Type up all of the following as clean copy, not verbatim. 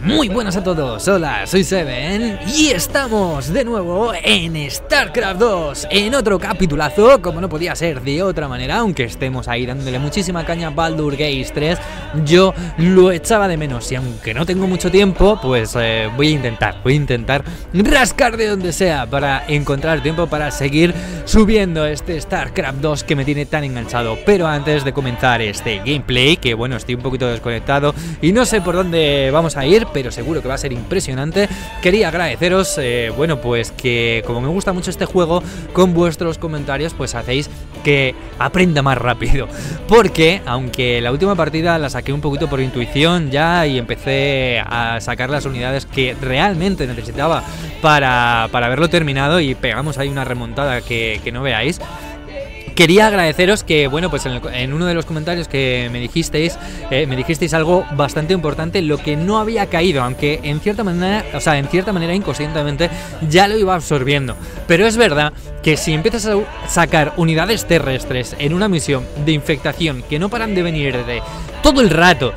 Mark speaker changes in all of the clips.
Speaker 1: Muy buenas a todos, hola, soy Seven y estamos de nuevo en StarCraft 2, en otro capitulazo, como no podía ser de otra manera, aunque estemos ahí dándole muchísima caña a Baldur's Gate 3, yo lo echaba de menos y aunque no tengo mucho tiempo, pues voy a intentar rascar de donde sea para encontrar tiempo para seguir subiendo este StarCraft 2 que me tiene tan enganchado. Pero antes de comenzar este gameplay, que bueno, estoy un poquito desconectado y no sé por dónde vamos a ir, pero seguro que va a ser impresionante, quería agradeceros, bueno, pues que como me gusta mucho este juego, con vuestros comentarios pues hacéis que aprenda más rápido, porque aunque la última partida la saqué un poquito por intuición ya y empecé a sacar las unidades que realmente necesitaba para haberlo terminado y pegamos ahí una remontada que no veáis. Quería agradeceros que, bueno, pues en uno de los comentarios que me dijisteis algo bastante importante, lo que no había caído, aunque en cierta manera inconscientemente ya lo iba absorbiendo. Pero es verdad que si empiezas a sacar unidades terrestres en una misión de infectación que no paran de venir de todo el rato,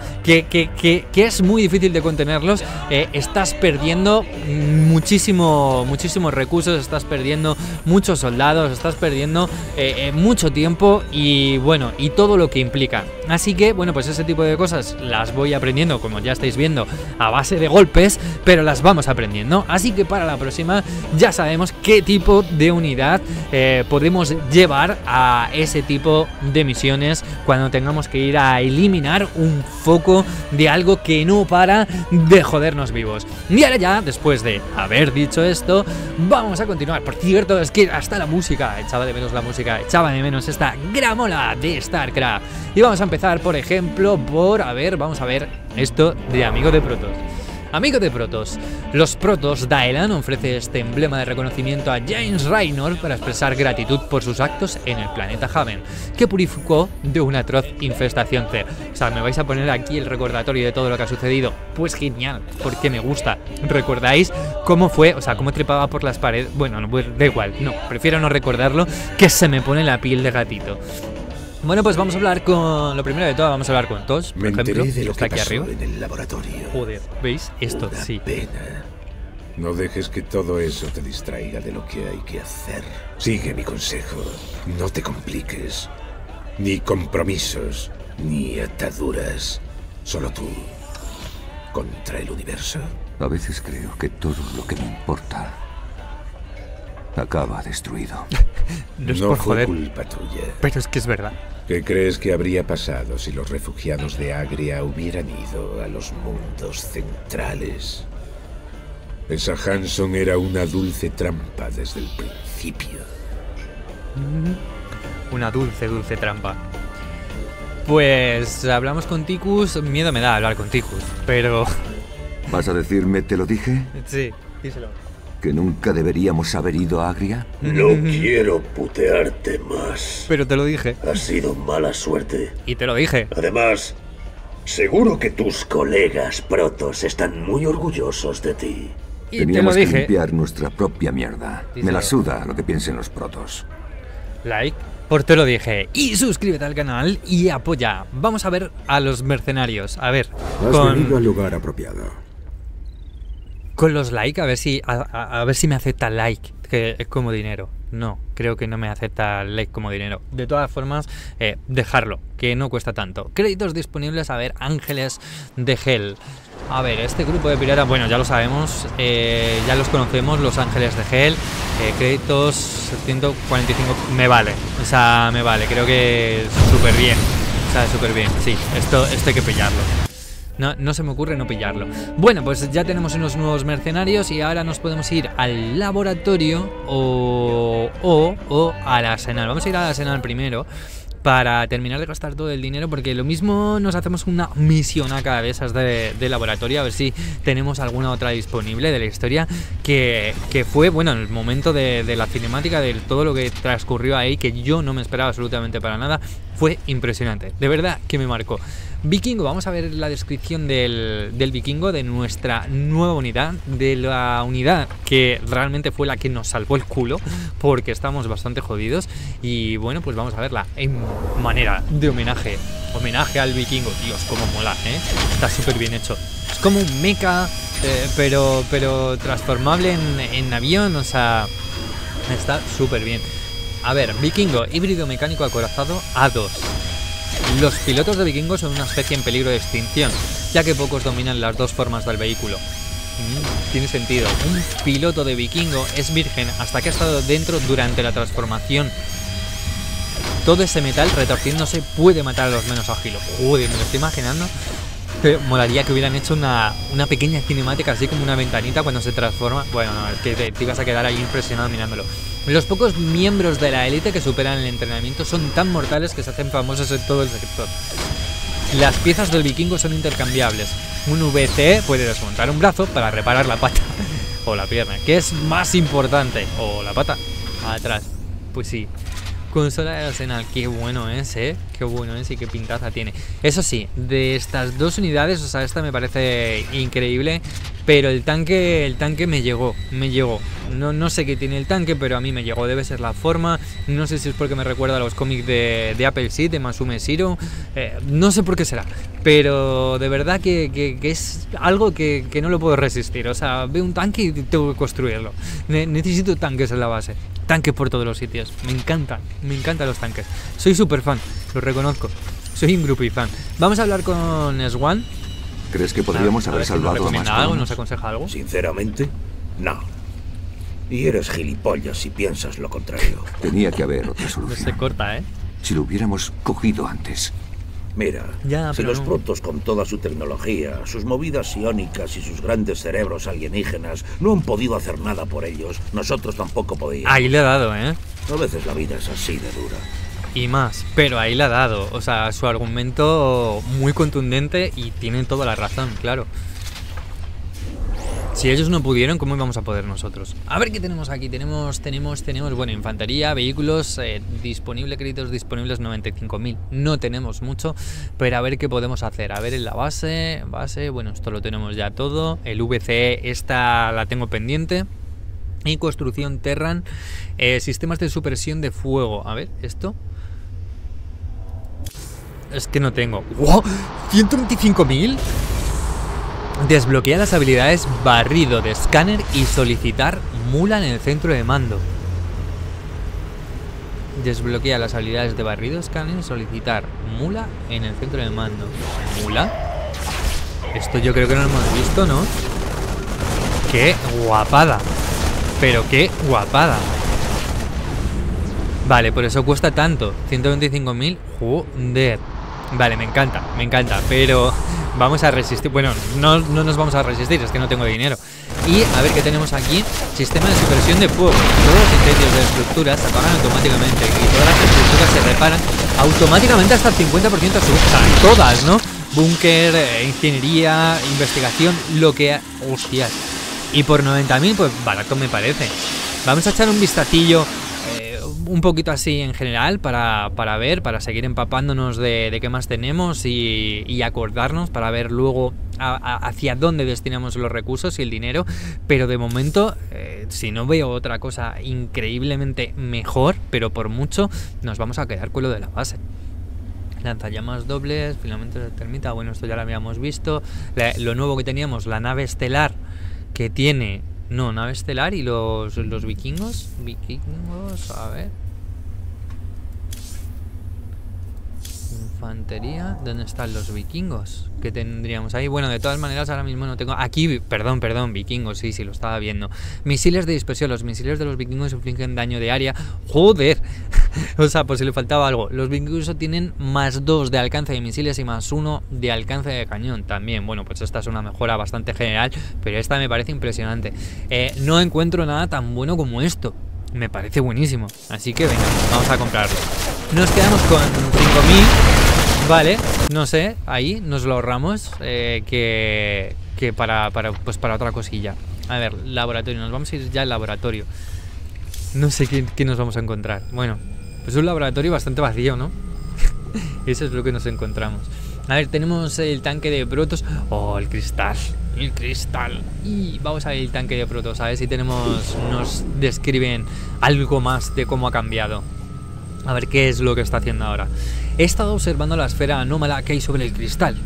Speaker 1: que es muy difícil de contenerlos, estás perdiendo muchísimos recursos, estás perdiendo muchos soldados, estás perdiendo mucho tiempo y bueno, y todo lo que implica. Así que bueno, pues ese tipo de cosas las voy aprendiendo, como ya estáis viendo, a base de golpes, pero las vamos aprendiendo. Así que para la próxima ya sabemos qué tipo de unidad podemos llevar a ese tipo de misiones cuando tengamos que ir a eliminar un foco de algo que no para de jodernos vivos. Y ahora ya, después de haber dicho esto, vamos a continuar. Por cierto, es que hasta la música, echaba de menos la música, echaba de menos esta gramola de StarCraft. Y vamos a empezar, por ejemplo, vamos a ver esto de Amigo de Protoss. Amigo de Protoss, los Protoss Daelan ofrece este emblema de reconocimiento a James Raynor para expresar gratitud por sus actos en el planeta Haven, que purificó de una atroz infestación C. O sea, me vais a poner aquí el recordatorio de todo lo que ha sucedido. Pues genial, porque me gusta. ¿Recordáis cómo fue? O sea, cómo trepaba por las paredes. Bueno, no, da igual, no, prefiero no recordarlo, que se me pone la piel de gatito. Bueno, pues vamos a hablar con... Lo primero de todo, vamos a hablar con Tosh, por ejemplo,
Speaker 2: de lo
Speaker 1: está
Speaker 2: que
Speaker 1: aquí
Speaker 2: pasó
Speaker 1: arriba.
Speaker 2: En el laboratorio.
Speaker 1: Joder, ¿veis? Esto,
Speaker 2: Una
Speaker 1: sí.
Speaker 2: pena. No dejes que todo eso te distraiga de lo que hay que hacer. Sigue mi consejo. No te compliques. Ni compromisos, ni ataduras. Solo tú contra el universo.
Speaker 3: A veces creo que todo lo que me importa acaba destruido.
Speaker 1: No es
Speaker 2: No
Speaker 1: por
Speaker 2: fue
Speaker 1: joder,
Speaker 2: culpa tuya.
Speaker 1: pero es que es verdad.
Speaker 2: ¿Qué crees que habría pasado si los refugiados de Agria hubieran ido a los mundos centrales? Esa Hanson era una dulce trampa desde el principio.
Speaker 1: Una dulce trampa. Pues hablamos con Ticus. Miedo me da hablar con Ticus, pero...
Speaker 3: ¿Vas a decirme, te lo dije?
Speaker 1: Sí, díselo.
Speaker 3: ¿Que nunca deberíamos haber ido a Agria?
Speaker 4: No quiero putearte más.
Speaker 1: Pero te lo dije.
Speaker 4: Ha sido mala suerte.
Speaker 1: Y te lo dije.
Speaker 4: Además, seguro que tus colegas protos están muy orgullosos de ti.
Speaker 1: Y te lo
Speaker 3: Teníamos que
Speaker 1: dije.
Speaker 3: limpiar nuestra propia mierda.
Speaker 1: Díselo.
Speaker 3: Me la suda lo que piensen los protos.
Speaker 1: Like, por te lo dije. Y suscríbete al canal y apoya. Vamos a ver a los mercenarios. A ver,
Speaker 5: Has venido al lugar apropiado.
Speaker 1: con los like, a ver si me acepta like como dinero. No, creo que no me acepta like como dinero. De todas formas, dejarlo, que no cuesta tanto. Créditos disponibles, a ver, Ángeles de Hell. A ver, este grupo de piratas, bueno, ya lo sabemos, ya los conocemos, los Ángeles de Hell. Créditos 145, me vale, o sea, me vale, creo que súper bien. O sea, súper bien, sí, esto hay que pillarlo. No se me ocurre no pillarlo. Bueno, pues ya tenemos unos nuevos mercenarios y ahora nos podemos ir al laboratorio o al arsenal. Vamos a ir al arsenal primero para terminar de gastar todo el dinero, porque lo mismo nos hacemos una misión acá de esas de laboratorio, a ver si tenemos alguna otra disponible de la historia que fue, bueno, en el momento de la cinemática, de todo lo que transcurrió ahí, que yo no me esperaba absolutamente para nada. Fue impresionante, de verdad que me marcó. Vikingo, vamos a ver la descripción del vikingo, de nuestra nueva unidad, de la unidad que realmente fue la que nos salvó el culo, porque estamos bastante jodidos. Y bueno, pues vamos a verla en manera de homenaje al vikingo. Dios, cómo mola, ¿eh? Está súper bien hecho. como un mecha, pero transformable en avión, o sea, está súper bien. A ver, vikingo, híbrido mecánico acorazado A2. Los pilotos de vikingos son una especie en peligro de extinción, ya que pocos dominan las dos formas del vehículo. Tiene sentido. Un piloto de vikingo es virgen hasta que ha estado dentro durante la transformación. Todo ese metal retorciéndose puede matar a los menos ágiles. Joder, me lo estoy imaginando. Pero molaría que hubieran hecho una pequeña cinemática, así como una ventanita cuando se transforma. Bueno, no, es que te ibas a quedar ahí impresionado mirándolo. Los pocos miembros de la élite que superan el entrenamiento son tan mortales que se hacen famosos en todo el sector. Las piezas del vikingo son intercambiables. Un VC puede desmontar un brazo para reparar la pata o la pierna, que es más importante, o la pata atrás. Pues sí. Consola de Arsenal, qué bueno es, qué bueno es y qué pintaza tiene. Eso sí, de estas dos unidades, o sea, esta me parece increíble, pero el tanque me llegó. No sé qué tiene el tanque, pero a mí me llegó, debe ser la forma. No sé si es porque me recuerda a los cómics de Apple Seed, de Masume Zero, no sé por qué será, pero de verdad que es algo que no lo puedo resistir. O sea, veo un tanque y tengo que construirlo. Necesito tanques en la base. Tanques por todos los sitios. Me encantan los tanques. Soy súper fan, lo reconozco. Soy un groupie fan. Vamos a hablar con Swan.
Speaker 3: ¿Crees que podríamos haber salvado a más
Speaker 1: algo? ¿Nos aconseja algo?
Speaker 4: Sinceramente, no. Y eres gilipollas si piensas lo contrario.
Speaker 3: Tenía que haber otra
Speaker 1: No
Speaker 3: solución.
Speaker 1: se corta,
Speaker 3: Si lo hubiéramos cogido antes.
Speaker 4: Mira,
Speaker 1: Ya,
Speaker 4: si
Speaker 1: pero
Speaker 4: los
Speaker 1: no.
Speaker 4: protos con toda su tecnología, sus movidas psiónicas y sus grandes cerebros alienígenas no han podido hacer nada por ellos, nosotros tampoco podíamos.
Speaker 1: Ahí le ha dado,
Speaker 4: A veces la vida es así de dura.
Speaker 1: Y más, pero ahí le ha dado. O sea, su argumento muy contundente y tienen toda la razón, claro. Si ellos no pudieron, ¿cómo íbamos a poder nosotros? A ver qué tenemos aquí. Tenemos, bueno, infantería, vehículos, disponible, créditos disponibles 95.000. No tenemos mucho, pero a ver qué podemos hacer. A ver en la base, bueno, esto lo tenemos ya todo. El VCE, esta la tengo pendiente. Y construcción Terran, sistemas de supresión de fuego. A ver, esto. Es que no tengo. ¡Wow! ¿125.000? Desbloquea las habilidades barrido de escáner y solicitar mula en el centro de mando. Desbloquea las habilidades de barrido, escáner y solicitar mula en el centro de mando. ¿Mula? Esto yo creo que no lo hemos visto, ¿no? ¡Qué guapada! Pero qué guapada. Vale, por eso cuesta tanto. 125.000. Joder. Vale, me encanta, pero vamos a resistir. Bueno, no nos vamos a resistir, es que no tengo dinero. Y a ver qué tenemos aquí. Sistema de supresión de fuego. Todos los incendios de estructuras se apagan automáticamente y todas las estructuras se reparan automáticamente hasta el 50% a su... O sea, todas, ¿no? Búnker, ingeniería, investigación, lo que... Hostias. Y por 90.000, pues barato me parece. Vamos a echar un vistacillo un poquito así en general para ver, para seguir empapándonos de qué más tenemos y acordarnos para ver luego hacia dónde destinamos los recursos y el dinero. Pero de momento, si no veo otra cosa increíblemente mejor, pero por mucho, nos vamos a quedar con lo de la base. Lanzallamas dobles, filamentos de termita, bueno, esto ya lo habíamos visto. Lo nuevo que teníamos, la nave estelar que tiene... No, nave estelar y los vikingos. Vikingos, a ver. Infantería, ¿dónde están los vikingos? ¿Qué tendríamos ahí? Bueno, de todas maneras ahora mismo no tengo... Aquí, perdón, vikingos, sí, lo estaba viendo. Misiles de dispersión, los misiles de los vikingos infligen daño de área. ¡Joder! O sea, por si le faltaba algo. Los vikingos tienen +2 de alcance de misiles y +1 de alcance de cañón también. Bueno, pues esta es una mejora bastante general, pero esta me parece impresionante. No encuentro nada tan bueno como esto. Me parece buenísimo. Así que venga, vamos a comprarlo. Nos quedamos con 5.000. Vale, no sé, ahí nos lo ahorramos. Que para otra cosilla. A ver, laboratorio, nos vamos a ir ya al laboratorio. No sé qué nos vamos a encontrar. Bueno, pues un laboratorio bastante vacío, ¿no? Eso es lo que nos encontramos. A ver, tenemos el tanque de protos. Oh, el cristal. El cristal. Y vamos a ver el tanque de protos. A ver si nos describen algo más de cómo ha cambiado. A ver qué es lo que está haciendo ahora. He estado observando la esfera anómala que hay sobre el cristal.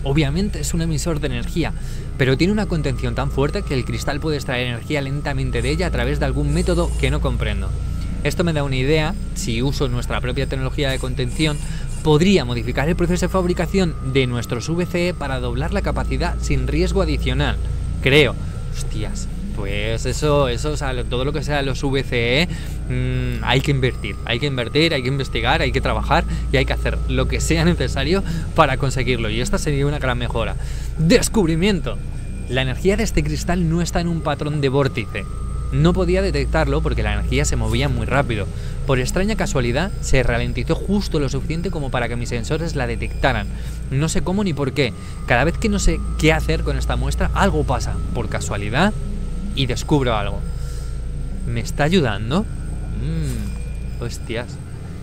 Speaker 1: Obviamente es un emisor de energía, pero tiene una contención tan fuerte que el cristal puede extraer energía lentamente de ella a través de algún método que no comprendo. Esto me da una idea: si uso nuestra propia tecnología de contención, podría modificar el proceso de fabricación de nuestros VCE para doblar la capacidad sin riesgo adicional. Creo. Hostias, pues eso, o sea, todo lo que sea los VCE, hay que invertir, hay que investigar, hay que trabajar y hay que hacer lo que sea necesario para conseguirlo. Y esta sería una gran mejora. Descubrimiento: la energía de este cristal no está en un patrón de vórtice. No podía detectarlo porque la energía se movía muy rápido. Por extraña casualidad, se ralentizó justo lo suficiente como para que mis sensores la detectaran. No sé cómo ni por qué. Cada vez que no sé qué hacer con esta muestra, algo pasa, por casualidad, y descubro algo. ¿Me está ayudando? Hostias.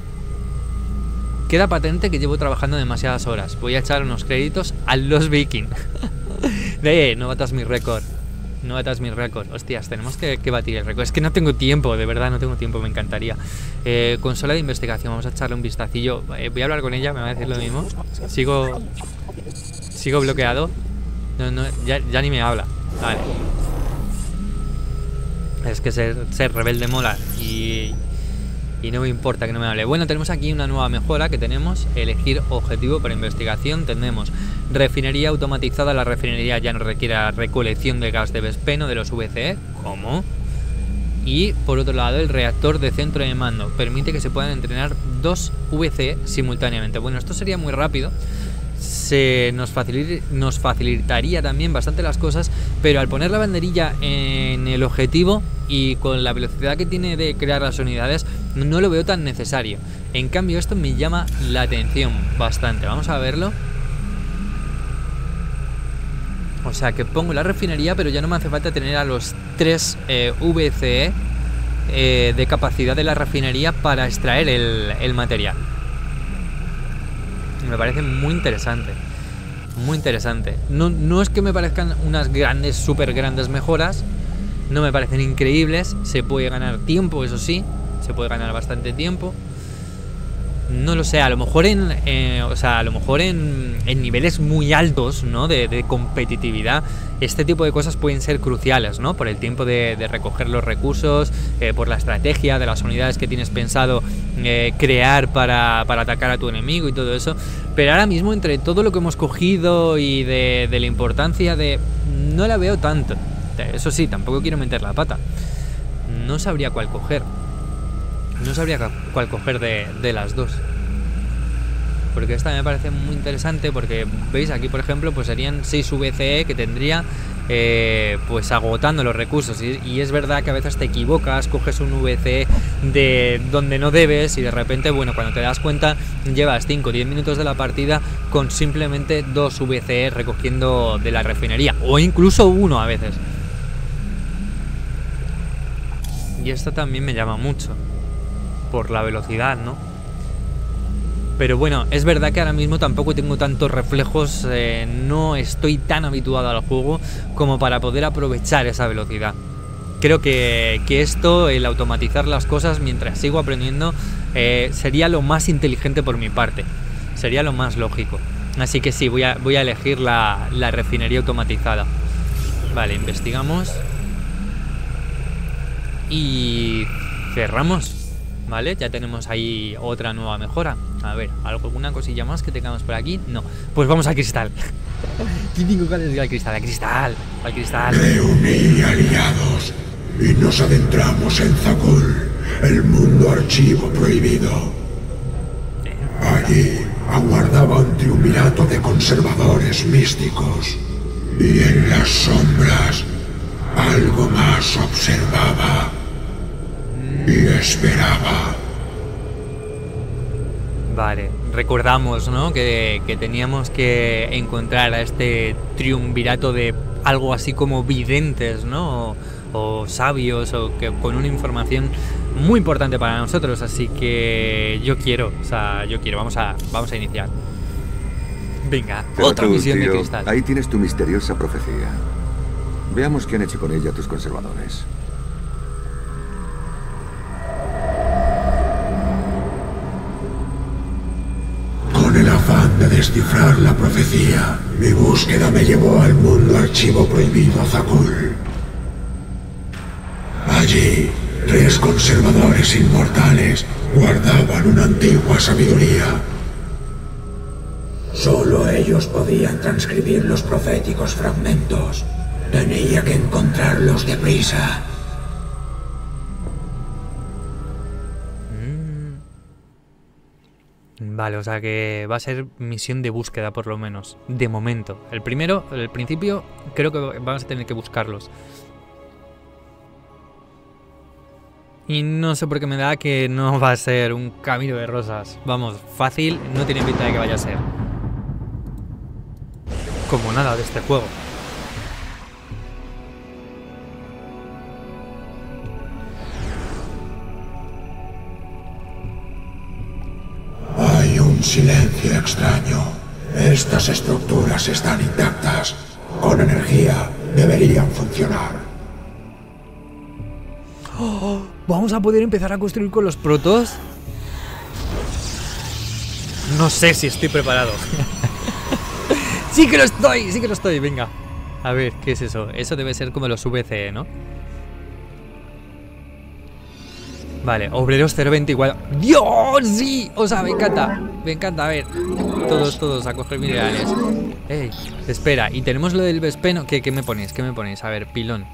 Speaker 1: Queda patente que llevo trabajando demasiadas horas. Voy a echar unos créditos a los Viking. No batas mi récord. No batas mi récord. Hostias, tenemos que batir el récord. Es que no tengo tiempo, de verdad no tengo tiempo, me encantaría. Consola de investigación, vamos a echarle un vistacillo. Voy a hablar con ella, me va a decir lo mismo. Sigo bloqueado. No, ya ni me habla. Vale. Es que ser rebelde mola y no me importa que no me hable. Bueno, tenemos aquí una nueva mejora que tenemos: elegir objetivo para investigación. Tenemos refinería automatizada. La refinería ya no requiere la recolección de gas de Vespeno de los VCE. ¿Cómo? Y por otro lado, el reactor de centro de mando permite que se puedan entrenar 2 VCE simultáneamente. Bueno, esto sería muy rápido. Nos facilitaría también bastante las cosas, pero al poner la banderilla en el objetivo y con la velocidad que tiene de crear las unidades, no lo veo tan necesario. En cambio, esto me llama la atención bastante. Vamos a verlo. O sea, que pongo la refinería, pero ya no me hace falta tener a los 3 VCE de capacidad de la refinería para extraer el material. Me parece muy interesante. Muy interesante. No es que me parezcan unas grandes, súper grandes mejoras. No me parecen increíbles. Se puede ganar tiempo, eso sí. Se puede ganar bastante tiempo. No lo sé, a lo mejor en niveles muy altos, ¿no? de competitividad, este tipo de cosas pueden ser cruciales, ¿no? Por el tiempo de recoger los recursos, por la estrategia de las unidades que tienes pensado crear para atacar a tu enemigo y todo eso. Pero ahora mismo, entre todo lo que hemos cogido y de la importancia no la veo tanto. Eso sí, tampoco quiero meter la pata. No sabría cuál coger. No sabría cuál coger de las dos. Porque esta me parece muy interesante. Porque, veis, aquí por ejemplo, pues serían 6 VCE que tendría pues agotando los recursos. Y es verdad que a veces te equivocas, coges un VCE de donde no debes y de repente, bueno, cuando te das cuenta llevas 5 o 10 minutos de la partida con simplemente 2 VCE recogiendo de la refinería. O incluso 1 a veces. Y esto también me llama mucho por la velocidad, ¿no? Pero bueno, es verdad que ahora mismo tampoco tengo tantos reflejos, no estoy tan habituado al juego como para poder aprovechar esa velocidad. Creo que esto, el automatizar las cosas mientras sigo aprendiendo, sería lo más inteligente por mi parte, sería lo más lógico. Así que sí, voy a elegir la refinería automatizada. Vale, investigamos y cerramos. Vale, ya tenemos ahí otra nueva mejora. A ver, ¿alguna cosilla más que tengamos por aquí? No, pues vamos al cristal. ¿Quién tengo ganas de ir al cristal? Al cristal.
Speaker 6: Reuní aliados y nos adentramos en Zakul, el mundo archivo prohibido. Allí aguardaba un triunvirato de conservadores místicos. Y en las sombras algo más observaba y esperaba.
Speaker 1: Vale, recordamos, ¿no? Que teníamos que encontrar a este triunvirato de algo así como videntes, ¿no? O sabios, o que con una información muy importante para nosotros. Así que yo quiero, vamos a iniciar. Venga,
Speaker 3: Pero
Speaker 1: otra misión de
Speaker 3: tío,
Speaker 1: cristal.
Speaker 3: Ahí tienes tu misteriosa profecía. Veamos qué han hecho con ella tus conservadores.
Speaker 6: Con el afán de descifrar la profecía. Mi búsqueda me llevó al mundo archivo prohibido Zakul. Allí, 3 conservadores inmortales guardaban una antigua sabiduría. Solo ellos podían transcribir los proféticos fragmentos. Tenía que encontrarlos deprisa.
Speaker 1: Vale, o sea que va a ser misión de búsqueda por lo menos, de momento. El principio, creo que vamos a tener que buscarlos. Y no sé por qué me da que no va a ser un camino de rosas. Vamos, fácil, no tiene pinta de que vaya a ser. Como nada de este juego.
Speaker 6: Hay un silencio extraño. Estas estructuras están intactas. Con energía deberían funcionar.
Speaker 1: Oh, ¿vamos a poder empezar a construir con los protos? No sé si estoy preparado. Sí que lo estoy, venga. A ver, ¿qué es eso? Eso debe ser como los VCE, ¿no? Vale, obreros 020 igual. ¡Dios! ¡Sí! O sea, me encanta, a ver. Todos a coger minerales. Ey, espera, y tenemos lo del Vespeno. ¿Qué me ponéis? A ver, pilón.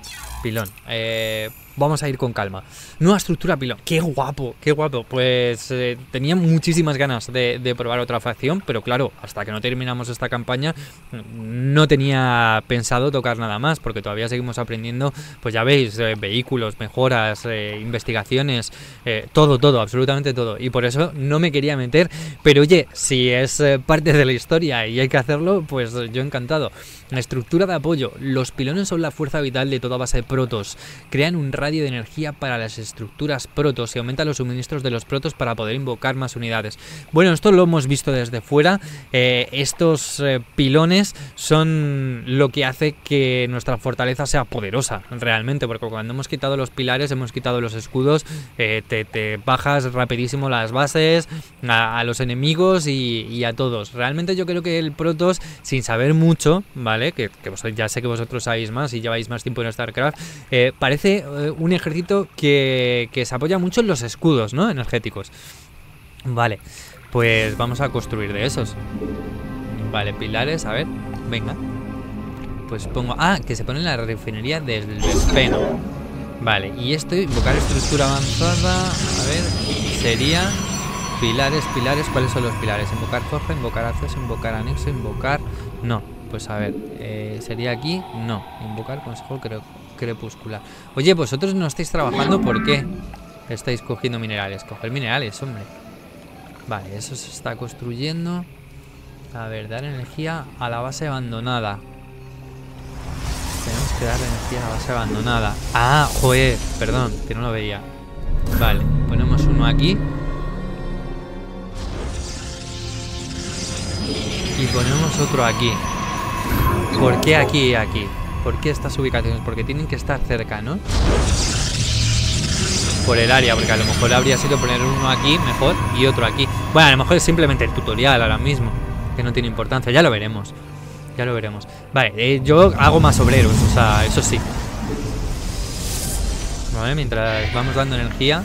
Speaker 1: Vamos a ir con calma. Nueva estructura pilón. ¡Qué guapo! Pues tenía muchísimas ganas de probar otra facción, pero claro, hasta que no terminamos esta campaña no tenía pensado tocar nada más, porque todavía seguimos aprendiendo, pues ya veis, vehículos, mejoras, investigaciones, todo, absolutamente todo. Y por eso no me quería meter, pero oye, si es parte de la historia y hay que hacerlo, pues yo encantado. La estructura de apoyo. Los pilones son la fuerza vital de toda base de protos. Crean un radio de energía para las estructuras protos y aumentan los suministros de los protos para poder invocar más unidades. Bueno, esto lo hemos visto desde fuera. Estos pilones son lo que hace que nuestra fortaleza sea poderosa realmente, porque cuando hemos quitado los pilares, hemos quitado los escudos, te bajas rapidísimo las bases, a los enemigos y a todos. Realmente yo creo que el protos, sin saber mucho, ¿vale? Que ya sé que vosotros sabéis más y lleváis más tiempo en StarCraft, parece un ejército que se apoya mucho en los escudos, ¿no? Energéticos. Vale, pues vamos a construir de esos. Vale, pilares, a ver, venga. Pues pongo... Ah, que se pone en la refinería del Vespeno. Vale, y esto, invocar estructura avanzada. A ver, sería... Pilares, ¿cuáles son los pilares? Invocar forja, invocar acceso, invocar anexo, invocar... No. Pues a ver, sería aquí, no. Invocar consejo crepuscular. Oye, vosotros no estáis trabajando, ¿por qué? Estáis cogiendo minerales. Coger minerales, hombre. Vale, eso se está construyendo. A ver, dar energía a la base abandonada. Tenemos que dar energía a la base abandonada. Ah, joder, perdón, que no lo veía. Vale, ponemos uno aquí. Y ponemos otro aquí. ¿Por qué aquí y aquí? ¿Por qué estas ubicaciones? Porque tienen que estar cerca, ¿no? Por el área, porque a lo mejor habría sido poner uno aquí mejor y otro aquí. Bueno, a lo mejor es simplemente el tutorial ahora mismo, que no tiene importancia, ya lo veremos. Vale, yo hago más obreros, o sea, eso sí. Vale, mientras vamos dando energía.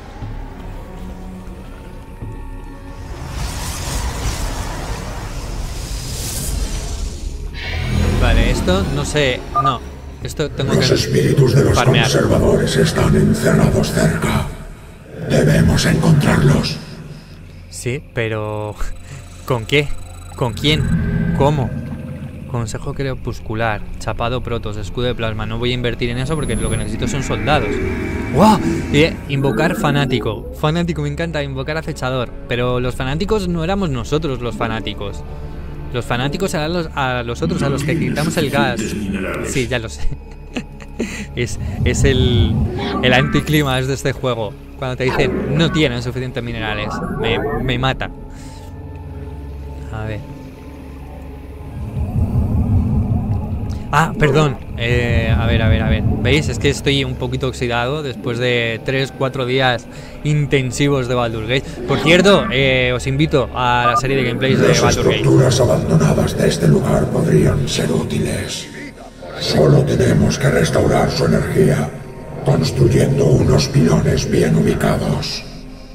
Speaker 1: Vale, esto no sé... No, esto tengo que...
Speaker 6: Los espíritus de los
Speaker 1: farmear.
Speaker 6: Conservadores están encerrados cerca. Debemos encontrarlos.
Speaker 1: Sí, pero... ¿Con qué? ¿Con quién? ¿Cómo? Consejo crepuscular, chapado protos, escudo de plasma. No voy a invertir en eso porque lo que necesito son soldados. ¡Wow! Invocar fanático. Fanático, me encanta. Invocar acechador. Pero los fanáticos no éramos nosotros los fanáticos. Los fanáticos eran a los otros, a los que quitamos el gas. Sí, ya lo sé. es el anticlímax de este juego. Cuando te dicen no tienen suficientes minerales. Me mata. A ver. Ah, perdón. A ver. ¿Veis? Es que estoy un poquito oxidado después de 3-4 días intensivos de Baldur's Gate. Por cierto, os invito a la serie de gameplays de
Speaker 6: Las
Speaker 1: Baldur's Gate.
Speaker 6: estructuras abandonadas de este lugar podrían ser útiles. Solo tenemos que restaurar su energía, construyendo unos pilones bien ubicados.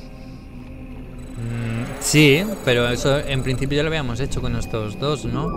Speaker 1: Sí, pero eso en principio ya lo habíamos hecho con estos dos, ¿no?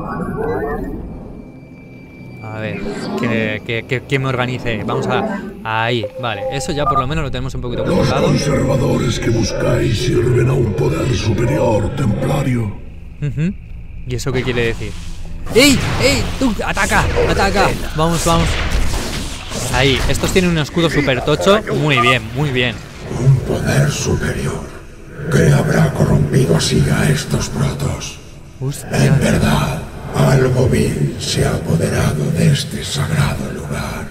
Speaker 1: A ver, que me organice. Vamos a... Ahí, vale. Eso ya por lo menos lo tenemos un poquito
Speaker 7: Los
Speaker 1: controlado.
Speaker 7: conservadores que buscáis sirven a un poder superior, templario.
Speaker 1: ¿Y eso qué quiere decir? ¡Ey! ¡Ey! ¡Tú! ¡Ataca! ¡Ataca! Vamos. Ahí, estos tienen un escudo super tocho. Muy bien.
Speaker 6: Un poder superior. ¿Qué habrá corrompido así a estos protos?
Speaker 1: Hostia.
Speaker 6: En verdad, algo vil se ha apoderado de este sagrado lugar.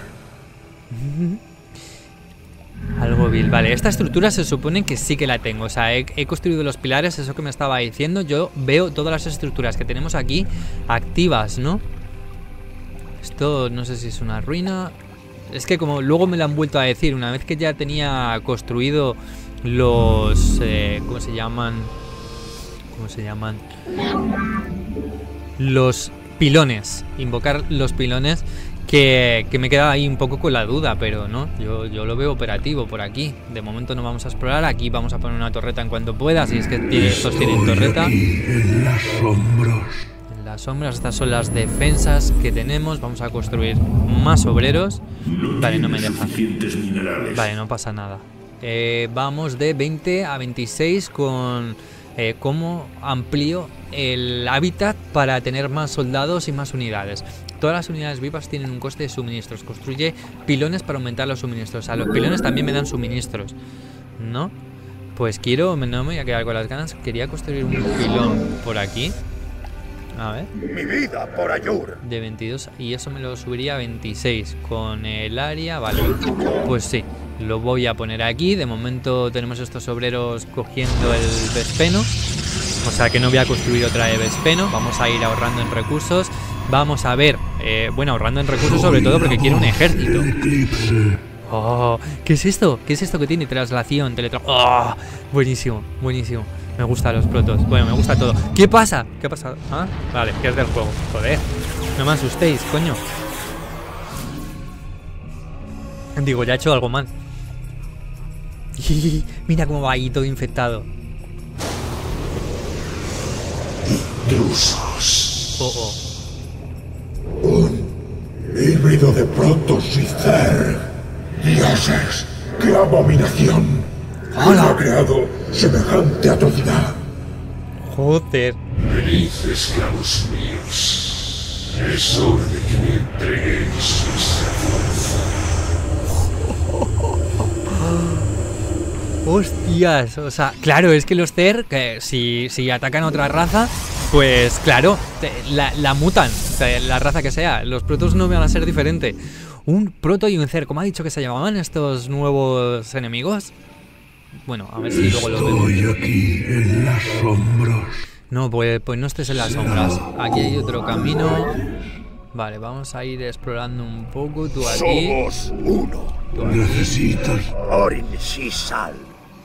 Speaker 1: Algo vil. Vale, esta estructura se supone que sí que la tengo. O sea, he construido los pilares, eso que me estaba diciendo. Yo veo todas las estructuras que tenemos aquí activas, ¿no? Esto no sé si es una ruina. Es que como luego me lo han vuelto a decir, una vez que ya tenía construido los... ¿cómo se llaman? Los pilones. Invocar los pilones. Que me queda ahí un poco con la duda, pero no, yo lo veo operativo por aquí. De momento no vamos a explorar. Aquí vamos a poner una torreta en cuanto pueda. Si es que estos tienen torreta.
Speaker 7: En las sombras.
Speaker 1: En las sombras, estas son las defensas que tenemos. Vamos a construir más obreros. Vale, no me deja. Vale, no pasa nada. Vamos de 20 a 26 con cómo amplío el hábitat para tener más soldados y más unidades. Todas las unidades vivas tienen un coste de suministros. Construye pilones para aumentar los suministros. O sea, los pilones también me dan suministros, ¿no? Pues no me voy a quedar con las ganas. Quería construir un pilón por aquí. A ver.
Speaker 6: Mi vida por Ayur.
Speaker 1: De 22. Y eso me lo subiría a 26. Con el área, vale. Pues sí, lo voy a poner aquí. De momento tenemos estos obreros cogiendo el Vespeno. O sea que no voy a construir otra de Vespeno. Vamos a ir ahorrando en recursos. Vamos a ver, bueno, ahorrando en recursos sobre todo porque quiero un ejército. Oh, ¿qué es esto? ¿Qué es esto que tiene? Traslación, Oh, buenísimo. Me gustan los protos. Bueno, me gusta todo. ¿Qué pasa? ¿Qué ha pasado? ¿Ah? Vale, que es del juego. Joder, no me asustéis, coño. Digo, ya he hecho algo mal. Mira cómo va ahí todo infectado.
Speaker 6: Intrusos.
Speaker 1: Oh.
Speaker 6: Un híbrido de protos y Zerg. Dioses, qué abominación. ¿Quién ha creado semejante atrocidad?
Speaker 1: Joder.
Speaker 7: Venid, esclavos míos. Es hora de que me entreguéis vuestra fuerza.
Speaker 1: Hostias, o sea, claro, es que los Zerg, si atacan a otra raza, pues claro, la mutan, o sea, la raza que sea. Los protos no van a ser diferente. Un proto y un Zerg, ¿cómo ha dicho que se llamaban estos nuevos enemigos? Bueno, a ver si luego los vemos.
Speaker 7: Estoy aquí en las sombras.
Speaker 1: No, pues no estés en las sombras. Aquí hay otro camino. Vale, vamos a ir explorando un poco. Tú aquí.
Speaker 6: Somos uno.
Speaker 1: Tú aquí.
Speaker 7: Necesito...
Speaker 6: Orin Shisal.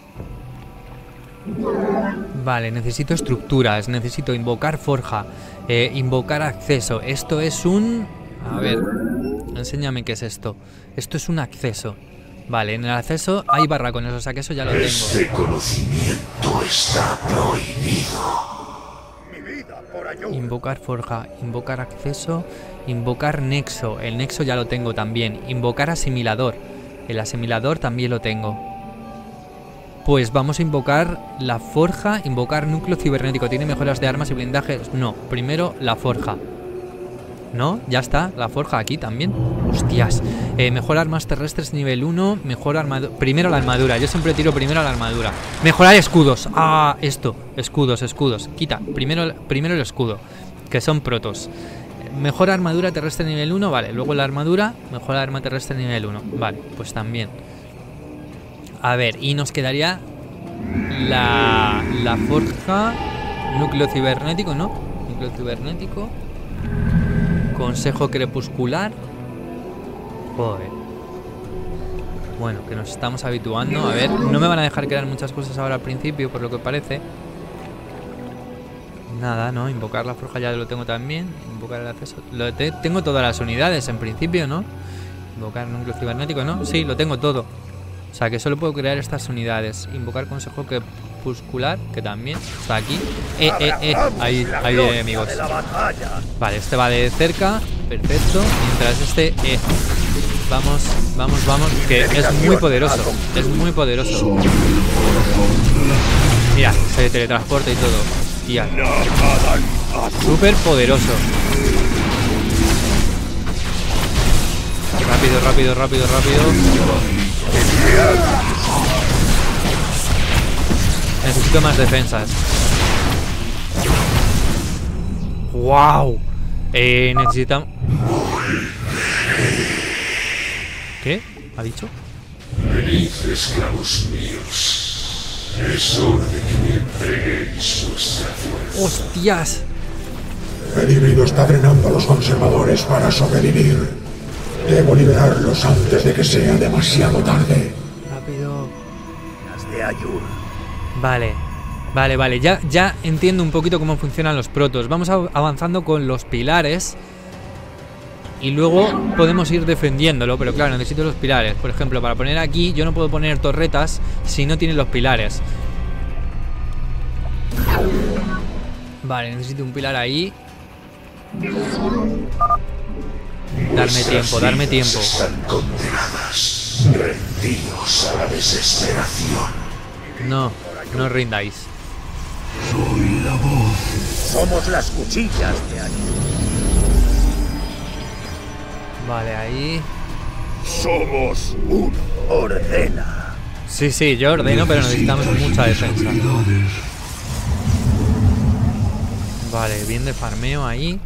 Speaker 1: Vale, necesito estructuras. Necesito invocar forja. Invocar acceso. Esto es un... A ver, enséñame qué es esto. Esto es un acceso. Vale, en el acceso hay barracones, o sea que eso ya lo tengo.
Speaker 6: Este conocimiento está prohibido. Mi vida por Ayur.
Speaker 1: Invocar forja, invocar acceso, invocar nexo. El nexo ya lo tengo también. Invocar asimilador. El asimilador también lo tengo. Pues vamos a invocar la forja, invocar núcleo cibernético. ¿Tiene mejoras de armas y blindajes? No, primero la forja. No, ya está, la forja aquí también. Hostias, mejor armas terrestres nivel 1. Mejor armadura, primero la armadura. Yo siempre tiro primero la armadura. Mejorar escudos. Ah, esto, escudos. Quita, primero el escudo, que son protos. Mejor armadura terrestre nivel 1. Vale, luego la armadura. Mejor arma terrestre nivel 1. Vale, pues también. A ver, y nos quedaría la forja. Núcleo cibernético, ¿no? Núcleo cibernético. Consejo crepuscular. Joder. Bueno, que nos estamos habituando. A ver, no me van a dejar crear muchas cosas ahora al principio, por lo que parece. Nada, ¿no? Invocar la forja ya lo tengo también. Invocar el acceso. Tengo todas las unidades en principio, ¿no? Invocar núcleo cibernético, ¿no? Sí, lo tengo todo. O sea, que solo puedo crear estas unidades. Invocar consejo crepuscular, que también está aquí. Ahí viene amigos. Vale, este va de cerca. Perfecto. Mientras este... Vamos, vamos, vamos. Que es muy poderoso. Es muy poderoso. Mira, se teletransporta y todo. Tía. Súper poderoso. Rápido, rápido, rápido, rápido. Necesito más defensas. ¡Wow! Necesitamos... ¿Qué? ¿Ha dicho?
Speaker 7: Venid, esclavos míos. Es hora de que me entreguéis vuestra fuerza.
Speaker 1: ¡Hostias!
Speaker 6: El híbrido está drenando a los conservadores para sobrevivir. Debo liberarlos antes de que sea demasiado tarde.
Speaker 1: Rápido. Vale. Vale, vale. Ya entiendo un poquito cómo funcionan los protos. Vamos avanzando con los pilares. Y luego podemos ir defendiéndolo. Pero claro, necesito los pilares. Por ejemplo, para poner aquí, yo no puedo poner torretas si no tiene los pilares. Vale, necesito un pilar ahí. Darme tiempo, darme tiempo.
Speaker 7: Están condenadas. Rendidos a la desesperación.
Speaker 1: No, no os rindáis.
Speaker 7: Soy la voz.
Speaker 4: Somos las cuchillas de Ayur.
Speaker 1: Vale, ahí.
Speaker 4: Somos uno. Ordena.
Speaker 1: Sí, sí, yo ordeno, pero necesitamos mucha defensa. Vale, bien de farmeo ahí.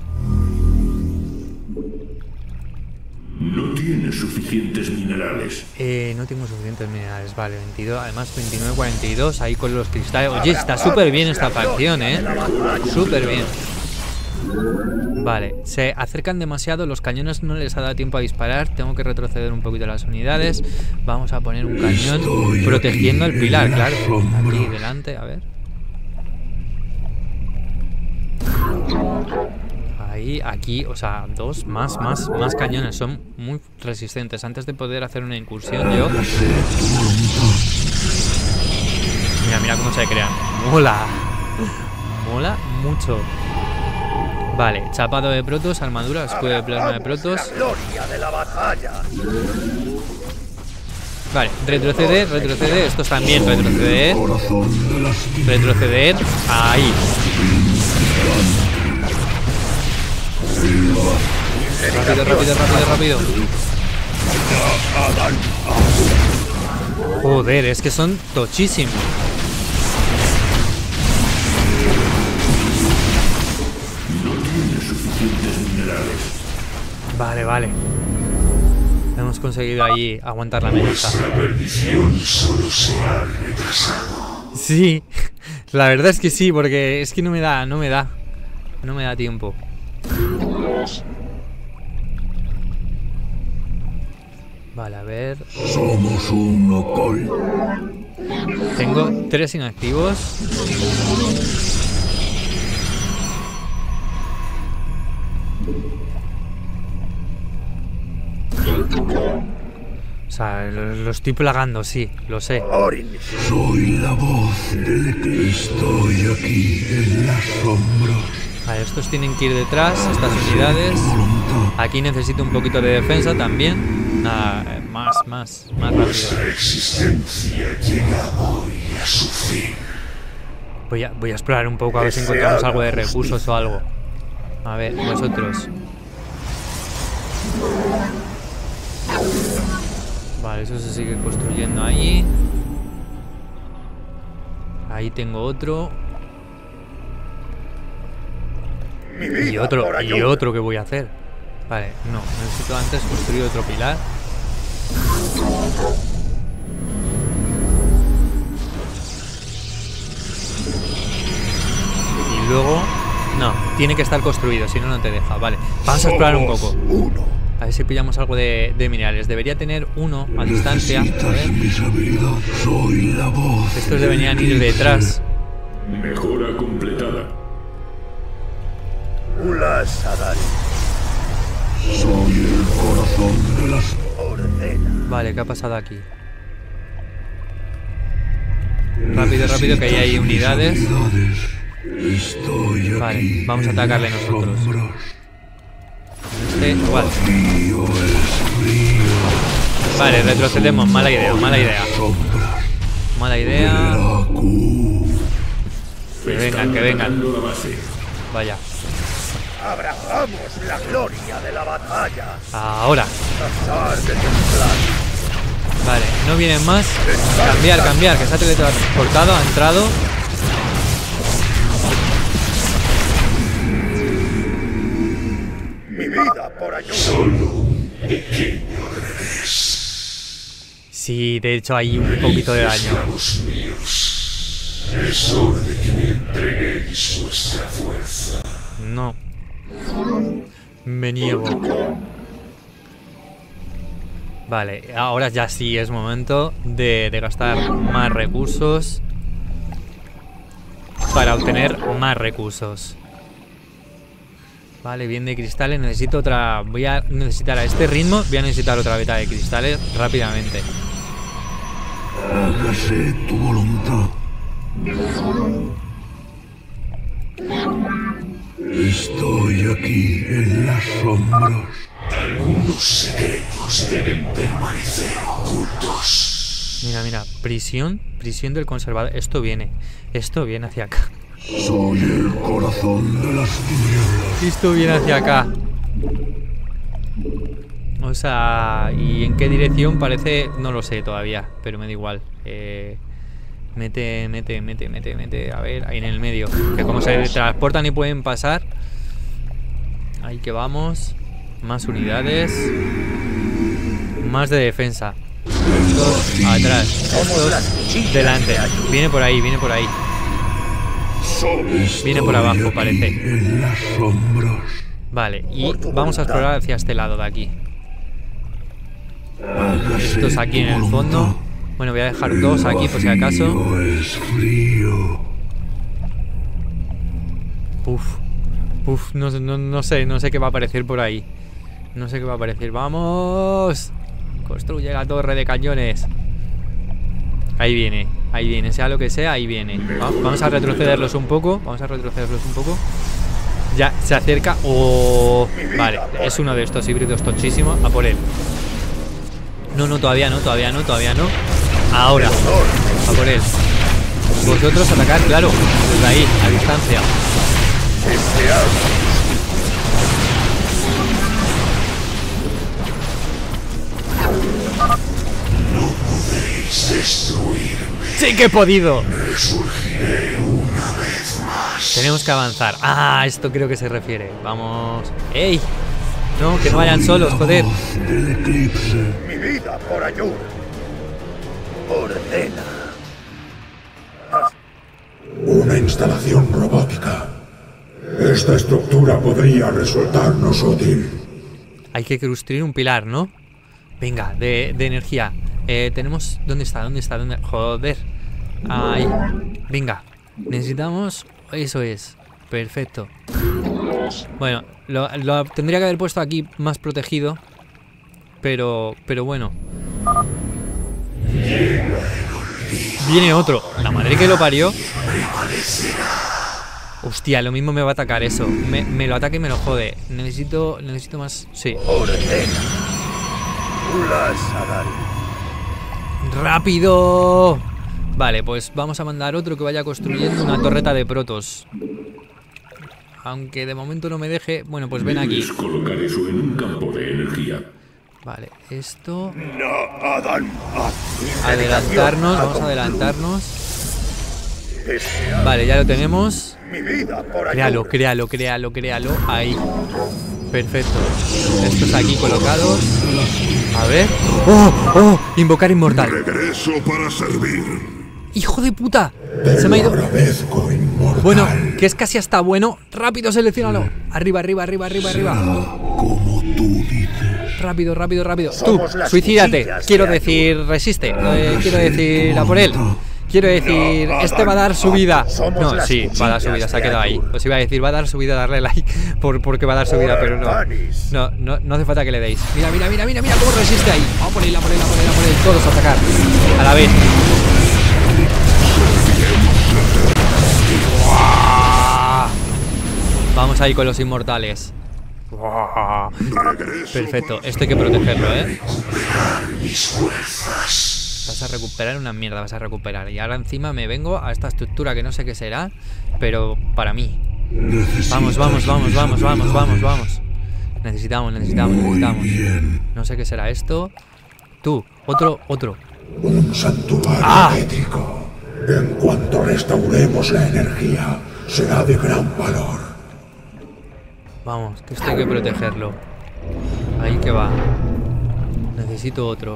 Speaker 7: No tienes suficientes minerales.
Speaker 1: No tengo suficientes minerales, vale, 22, además 29, 42, ahí con los cristales. Oye, está súper bien esta facción, súper bien. Vale, se acercan demasiado, los cañones no les ha dado tiempo a disparar. Tengo que retroceder un poquito las unidades. Vamos a poner un cañón protegiendo el pilar, claro. Aquí delante, a ver. Ahí, aquí, o sea, dos, más cañones. Son muy resistentes. Antes de poder hacer una incursión yo... Mira, mira cómo se crean. Mola. Mola mucho. Vale, chapado de protos, armadura, escudo de plasma de protos. Vale, retroceder, retroceder. Estos también, retroceder. Retroceder. Ahí. Rápido, rápido, rápido, rápido. Joder, es que son tochísimos. Vale, vale. Hemos conseguido ahí aguantar la amenaza.
Speaker 7: La perdición solo se ha retrasado.
Speaker 1: Sí, la verdad es que sí, porque es que no me da tiempo. Vale, a ver.
Speaker 7: Somos un Okol.
Speaker 1: Tengo 3 inactivos. O sea, lo estoy plagando, sí, lo sé.
Speaker 7: Soy la voz del que estoy aquí en las sombras.
Speaker 1: Vale, estos tienen que ir detrás, estas unidades. Aquí necesito un poquito de defensa también. Nada, más rápido.
Speaker 7: Nuestra existencia llega hoy a su fin.
Speaker 1: Voy a explorar un poco a ver si encontramos algo de recursos o algo. A ver, vosotros. Vale, eso se sigue construyendo ahí. Ahí tengo otro. Y otro que voy a hacer. Vale, no, necesito antes construir otro pilar. Y luego No, tiene que estar construido, si no, no te deja. Vale, vamos a explorar un poco. A ver si pillamos algo de minerales. Debería tener uno a distancia. A ver. Estos deberían ir detrás.
Speaker 7: Mejora completada.
Speaker 8: Ulas Adari.
Speaker 7: Soy el corazón de las...
Speaker 1: Vale, ¿qué ha pasado aquí? Rápido, rápido, que ahí hay unidades. Vale, vamos a atacarle nosotros. Este, igual. Vale, retrocedemos. Mala idea, mala idea. Mala idea. Que vengan, que vengan. Vaya.
Speaker 8: Abrazamos la gloria de la batalla.
Speaker 1: Ahora.
Speaker 8: Pasar de templar.
Speaker 1: Vale, no vienen más. Cambiar, cambiar, que se ha teletransportado, ha entrado.
Speaker 8: Mi vida por ayuda.
Speaker 7: Solo un pequeño revés.
Speaker 1: Sí, de hecho hay un poquito de daño.
Speaker 7: Esclavos míos, es hora de que me entreguéis vuestra fuerza.
Speaker 1: No. Me niego. Vale, ahora ya sí es momento de gastar más recursos para obtener más recursos. Vale, bien de cristales. Necesito otra. Voy a necesitar a este ritmo. Voy a necesitar otra beta de cristales rápidamente.
Speaker 7: Hágase tu voluntad. Estoy aquí en las sombras. Algunos secretos deben permanecer ocultos.
Speaker 1: Mira, mira. Prisión. Prisión del conservador. Esto viene hacia acá.
Speaker 7: Soy el corazón de las tinieblas.
Speaker 1: Esto viene hacia acá. O sea, ¿y en qué dirección parece? No lo sé todavía, pero me da igual. Mete. A ver, ahí en el medio. Que como se transportan y pueden pasar. Ahí que vamos. Más unidades. Más de defensa. Estos atrás. Estos delante. Viene por ahí, viene por ahí. Viene por abajo, parece.
Speaker 7: En las sombras.
Speaker 1: Vale, y vamos a explorar hacia este lado de aquí. Estos aquí en el fondo. Bueno, voy a dejar dos aquí por si acaso.
Speaker 7: Es frío.
Speaker 1: No sé qué va a aparecer por ahí. No sé qué va a aparecer. ¡Vamos! Construye la torre de cañones. Ahí viene, sea lo que sea, ahí viene. Vamos a retrocederlos un poco. Ya, se acerca. ¡Oh! Vale, es uno de estos híbridos tochísimos. A por él. No, todavía no. Ahora, a por él. Vosotros atacar, claro, desde ahí, a distancia.
Speaker 7: No podéis destruirme.
Speaker 1: ¡Sí que he podido!
Speaker 7: Resurgiré una vez más.
Speaker 1: Tenemos que avanzar. Ah, esto creo que se refiere. Vamos. ¡Ey! No, que no vayan solos, joder.
Speaker 7: Del eclipse.
Speaker 8: Mi vida por ayuda. Ordena.
Speaker 6: Una instalación robótica. Esta estructura podría resultarnos útil.
Speaker 1: Hay que construir un pilar, ¿no? Venga, de energía. Tenemos... ¿Dónde está? Joder. Ahí. Venga. Necesitamos... Eso es. Perfecto. Bueno, lo tendría que haber puesto aquí más protegido. Pero bueno. Viene otro. La madre que lo parió. Hostia, lo mismo me va a atacar eso. Me lo ataca y me lo jode. Necesito más... Sí.
Speaker 8: Ordena. Ulas Adari.
Speaker 1: ¡Rápido! Vale, pues vamos a mandar otro que vaya construyendo una torreta de protos. Aunque de momento no me deje... Bueno, pues ven aquí.
Speaker 7: Debes colocar eso en un campo de energía.
Speaker 1: Vale, esto...
Speaker 8: No, Adán.
Speaker 1: Adelantarnos, vamos a adelantarnos. Vale, ya lo tenemos.
Speaker 8: Mi vida por ayuda.
Speaker 1: Créalo. Ahí. Perfecto. Estos aquí colocados. A ver. ¡Oh! Invocar inmortal.
Speaker 7: Regreso para servir.
Speaker 1: ¡Hijo de puta! Se me ha ido.
Speaker 6: Agradezco, inmortal.
Speaker 1: Bueno, que es casi hasta bueno. Rápido, seleccionalo. Arriba, arriba, arriba, arriba, arriba.
Speaker 6: Como tú dices.
Speaker 1: Rápido, rápido, rápido. Tú,
Speaker 8: Somos las
Speaker 1: suicídate.
Speaker 8: cuchillas
Speaker 1: Quiero
Speaker 8: de
Speaker 1: decir, resiste. Quiero decir, a por él. Quiero decir, este va a dar su vida.
Speaker 8: Somos
Speaker 1: No,
Speaker 8: las
Speaker 1: sí, va a dar su vida, se ha quedado ahí. Os iba a decir, va a dar su vida, darle like porque va a dar su vida, pero no. No hace falta que le deis. Mira, mira, mira, mira, mira cómo resiste ahí. Vamos por él, a por él, a por él, a por él. Todos a atacar. A la vez. Vamos ahí con los inmortales. Perfecto, esto hay que protegerlo, Vas a recuperar una mierda, vas a recuperar. Y ahora encima me vengo a esta estructura que no sé qué será, pero para mí. Vamos, vamos, vamos, vamos, vamos, vamos, vamos. Necesitamos. No sé qué será esto. Tú, otro.
Speaker 6: Un santuario tétrico. En cuanto restauremos la energía, será de gran valor.
Speaker 1: Vamos, que esto hay que protegerlo. Ahí que va. Necesito otro.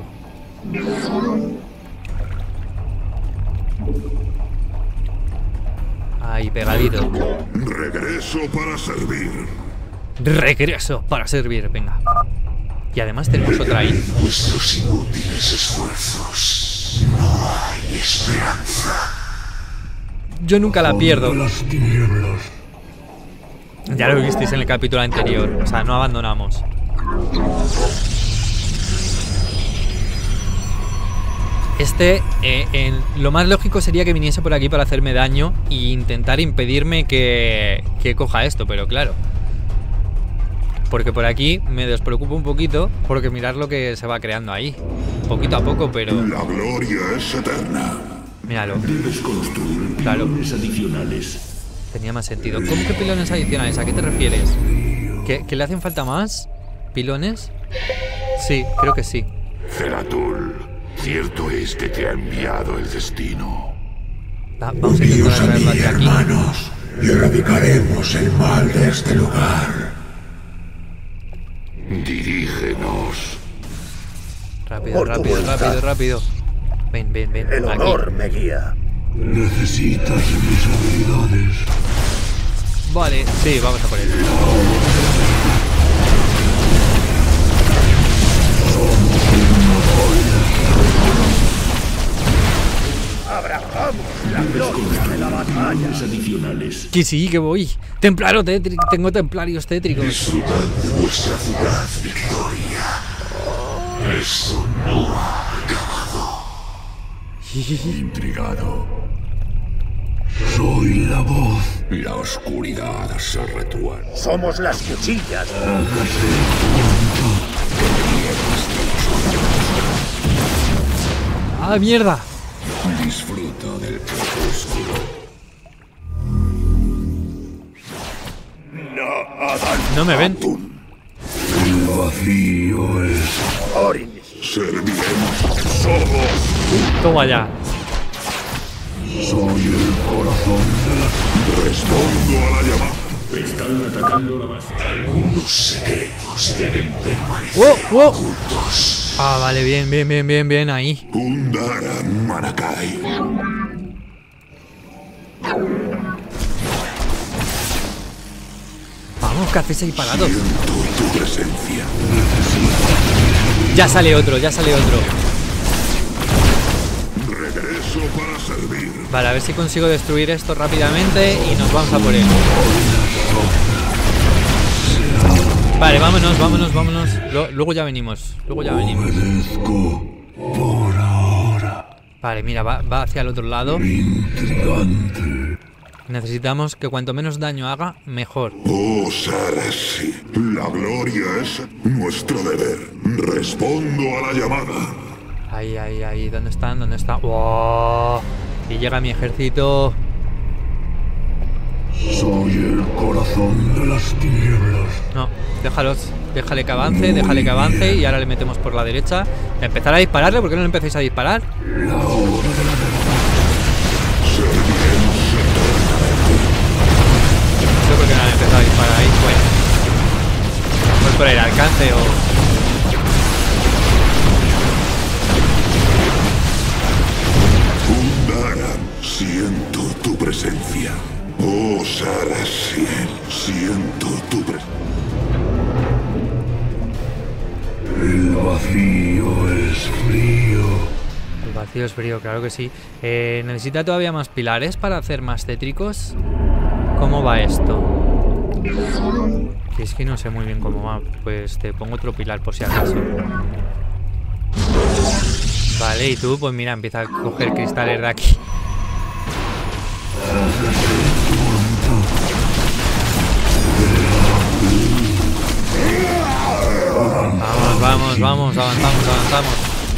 Speaker 1: Ahí, pegadito.
Speaker 7: Regreso para servir.
Speaker 1: Regreso para servir, venga. Y además tenemos otra ahí.
Speaker 7: Vuestros inútiles esfuerzos. No hay esperanza.
Speaker 1: Yo nunca la pierdo.
Speaker 6: Las tinieblas.
Speaker 1: Ya lo visteis en el capítulo anterior. O sea, no abandonamos. Lo más lógico sería que viniese por aquí para hacerme daño e intentar impedirme que coja esto, pero claro. Porque por aquí me despreocupo un poquito, porque mirad lo que se va creando ahí. Poquito a poco, pero...
Speaker 7: La gloria es eterna.
Speaker 1: Míralo.
Speaker 7: Debes construir pilones adicionales.
Speaker 1: Tenía más sentido. ¿Cómo que pilones adicionales? ¿A qué te refieres? ¿Que le hacen falta más? ¿Pilones? Sí, creo que sí.
Speaker 7: Zeratul, cierto es que te ha enviado el destino.
Speaker 1: Vamos a intentar traerlo hacia aquí.
Speaker 6: Hermanos, y erradicaremos el mal de este lugar.
Speaker 7: Dirígenos.
Speaker 1: Rápido,
Speaker 8: Por tu
Speaker 1: rápido,
Speaker 8: voluntad.
Speaker 1: rápido, rápido. Ven, ven, ven.
Speaker 8: El
Speaker 1: Aquí.
Speaker 8: honor me guía.
Speaker 6: Necesitas mis habilidades.
Speaker 1: Vale, sí, vamos a por él.
Speaker 8: Abrajamos la gloria de la batalla.
Speaker 7: Adicionales.
Speaker 1: Que sí, que voy. Templario tétrico. Tengo templarios tétricos.
Speaker 7: Disfrutad de vuestra ciudad, Victoria. Esto no ha acabado. Intrigado.
Speaker 6: Soy la voz.
Speaker 7: La oscuridad se retúa.
Speaker 8: Somos las cuchillas.
Speaker 1: ¡Ah, mierda!
Speaker 7: Disfruta del crepúsculo.
Speaker 1: No me ven.
Speaker 6: El vacío es.
Speaker 8: Oris.
Speaker 7: Serviremos. Somos.
Speaker 1: Toma ya.
Speaker 6: Soy el corazón de la.
Speaker 7: Respondo a la llamada. Están atacando la base. Algunos secretos deben permanecer
Speaker 1: ¡Oh! ¡Oh!
Speaker 7: ocultos.
Speaker 1: Ah, vale, bien, bien, bien, bien, bien, ahí.
Speaker 7: Undara Manakai.
Speaker 1: Vamos, ¿qué hacéis ahí parados?
Speaker 7: Siento tu presencia.
Speaker 1: Ya sale otro, ya sale otro.
Speaker 7: Regreso para servir.
Speaker 1: Vale, a ver si consigo destruir esto rápidamente y nos vamos a por él. Vale, vámonos, vámonos, vámonos. Luego ya venimos, luego ya venimos.
Speaker 6: Obedezco por ahora.
Speaker 1: Vale, mira, va hacia el otro lado.
Speaker 6: Intrigante.
Speaker 1: Necesitamos que cuanto menos daño haga, mejor.
Speaker 7: Oh, Sarasi, la gloria es nuestro deber. Respondo a la llamada.
Speaker 1: Ahí, ahí, ahí. ¿Dónde están? ¿Dónde están? ¡Wow! Y llega mi ejército.
Speaker 6: Soy el corazón de las tinieblas.
Speaker 1: No, déjale que avance y ahora le metemos por la derecha. Empezar a dispararle, ¿por qué no le empecéis a disparar?
Speaker 6: La hora de la
Speaker 1: No sé por qué no han empezado a disparar ahí. Bueno, pues por el alcance o...
Speaker 7: Undara, siento Posar así. Siento tu presencia. El vacío es frío.
Speaker 1: El vacío es frío, claro que sí. ¿Necesita todavía más pilares para hacer más tétricos? ¿Cómo va esto? Que es que no sé muy bien cómo va. Pues te pongo otro pilar por si acaso. Vale, y tú, pues mira, empieza a coger cristales de aquí. Vamos, avanzamos.